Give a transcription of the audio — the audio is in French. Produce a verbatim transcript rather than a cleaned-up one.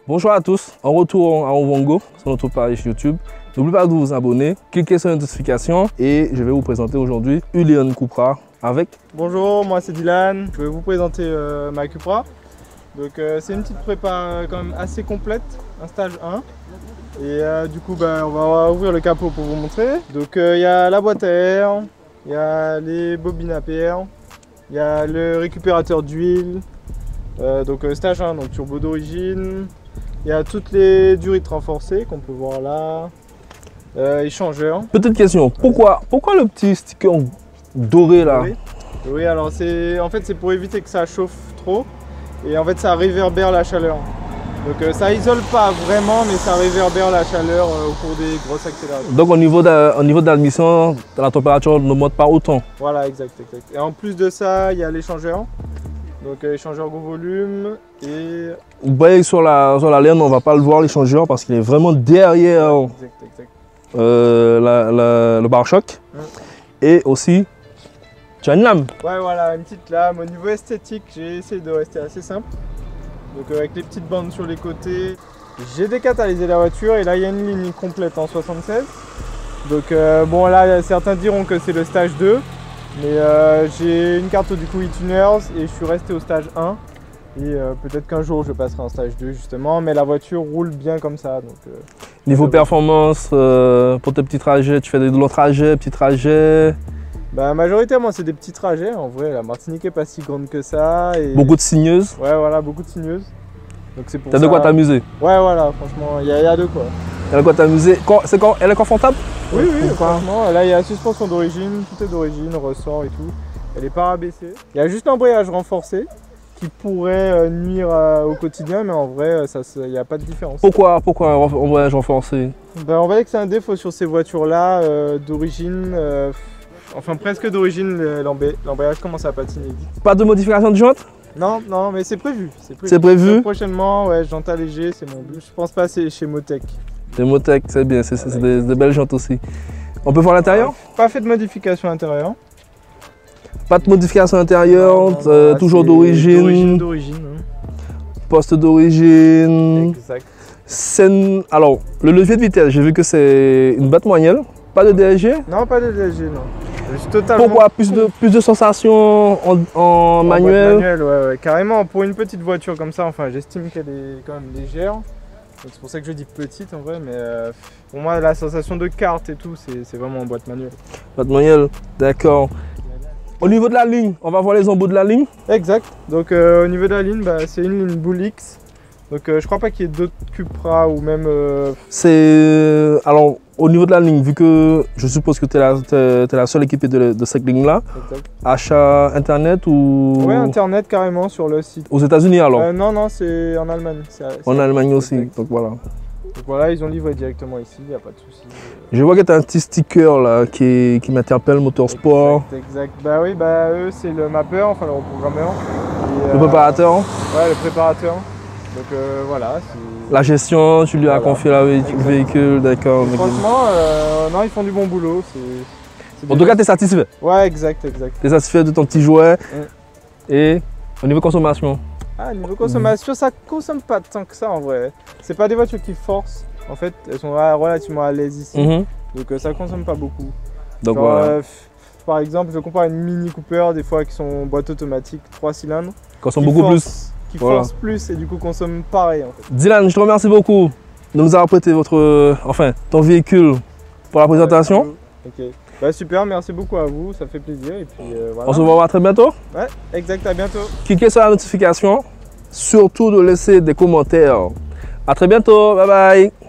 Bonjour à tous, en retour à Ovongo sur notre page YouTube. N'oubliez pas de vous abonner, cliquez sur la notification et je vais vous présenter aujourd'hui Uleon Cupra avec... Bonjour, moi c'est Dylan, je vais vous présenter euh, ma Cupra. Donc euh, c'est une petite prépa euh, quand même assez complète, un stage un. Et euh, du coup bah, on va ouvrir le capot pour vous montrer. Donc il euh, y a la boîte à air, il y a les bobines A P R, il y a le récupérateur d'huile, euh, donc euh, stage un, donc turbo d'origine. Il y a toutes les durites renforcées qu'on peut voir là, euh, échangeur. Petite question, pourquoi, pourquoi le petit sticker doré là? Oui, oui, alors c'est en fait c'est pour éviter que ça chauffe trop et en fait ça réverbère la chaleur. Donc euh, ça isole pas vraiment mais ça réverbère la chaleur euh, au cours des grosses accélérations. Donc au niveau de, au niveau de l'admission, la température ne monte pas autant? Voilà, exact, exact. Et en plus de ça, il y a l'échangeur. Donc euh, échangeur gros volume et... Vous voyez sur la, sur la laine, on ne va pas le voir l'échangeur parce qu'il est vraiment derrière exact, exact. Euh, la, la, le pare-choc. Mmh. Et aussi, tu as une lame. Ouais, voilà, une petite lame. Au niveau esthétique, j'ai essayé de rester assez simple. Donc euh, avec les petites bandes sur les côtés. J'ai décatalysé la voiture et là il y a une ligne complète en soixante-seize. Donc euh, bon là certains diront que c'est le stage deux. Mais euh, j'ai une carte du coup e-tuners et je suis resté au stage un. Et euh, peut-être qu'un jour je passerai en stage deux justement, mais la voiture roule bien comme ça. Donc, euh, Niveau performance, euh, pour tes petits trajets, tu fais des longs trajets, petits trajets? Bah majoritairement c'est des petits trajets, en vrai la Martinique est pas si grande que ça. Et... Beaucoup de signeuses? Ouais voilà, beaucoup de signeuses. Donc c'est pour T'as ça... de quoi t'amuser? Ouais voilà, franchement il y, y a de quoi. T'as de quoi t'amuser? C'est quand elle est confortable? Oui oui, franchement, là il y a la suspension d'origine, tout est d'origine, ressort et tout. Elle est pas rabaissée. Il y a juste l'embrayage renforcé qui pourrait nuire au quotidien, mais en vrai, il n'y a pas de différence. Pourquoi, pourquoi un embrayage renforcé? Ben, on va dire que c'est un défaut sur ces voitures-là, euh, d'origine, euh, enfin presque d'origine, l'embrayage commence à patiner vite. Pas de modification de jantes? Non, non, mais c'est prévu. C'est prévu. C'est prévu. Prochainement, ouais, jantes allégées, c'est mon but. Je pense pas c'est chez Motec. Chez Motec, c'est bien, c'est voilà. des, des belles jantes aussi. On peut voir l'intérieur? Ouais, pas fait de modification intérieure. Pas de modification intérieure, euh, toujours d'origine. D'origine. Hein. Poste d'origine. Exact. Scène... Alors, le levier de vitesse, j'ai vu que c'est une boîte manuelle. Pas de D S G? Non, pas de D S G, non. Totalement... Pourquoi plus de, plus de sensations en, en, en manuel? manuel ouais, ouais, carrément. Pour une petite voiture comme ça, enfin, j'estime qu'elle est quand même légère. C'est pour ça que je dis petite en vrai, mais euh, pour moi, la sensation de carte et tout, c'est vraiment en boîte manuelle. Boîte manuelle, d'accord. Au niveau de la ligne, on va voir les embouts de la ligne. Exact. Donc euh, au niveau de la ligne, bah, c'est une ligne Bull X. Donc euh, je crois pas qu'il y ait d'autres Cupra ou même... Euh... C'est... Alors au niveau de la ligne, vu que je suppose que tu es, es, es la seule équipée de, de cette ligne-là, achat internet ou... Ouais, internet carrément sur le site. Aux États-Unis alors? euh, Non, non, c'est en Allemagne. En Allemagne aussi, exact. Donc voilà. Donc voilà, ils ont livré directement ici, il n'y a pas de souci. Je vois que tu as un petit sticker là qui, qui m'interpelle, Motorsport. Exact, exact. Bah oui, bah eux c'est le mappeur, enfin le reprogrammeur. Et, le euh, préparateur? Ouais, le préparateur. Donc euh, voilà. La gestion, tu lui as voilà. confié le véhicule, d'accord. Franchement, euh, non, ils font du bon boulot. En tout cas, tu es satisfait? Ouais, exact, exact. Tu es satisfait de ton petit jouet? Ouais. Et au niveau consommation? Ah, niveau consommation, mmh. ça consomme pas tant que ça en vrai. C'est pas des voitures qui forcent. En fait, elles sont relativement à l'aise ici. Mmh. Donc euh, ça consomme pas beaucoup. Donc Genre, voilà. Euh, par exemple, je compare une Mini Cooper, des fois qui sont boîte automatique, trois cylindres. Consomme beaucoup force, plus. Qui voilà. force plus et du coup consomme pareil en fait. Dylan, je te remercie beaucoup de nous avoir prêté votre, euh, enfin, ton véhicule pour la présentation. Ok. Bah super, merci beaucoup à vous, ça fait plaisir. Et puis, euh, voilà. On se revoit très bientôt. Ouais, exact, à bientôt. Cliquez sur la notification, surtout de laisser des commentaires. À très bientôt, bye bye.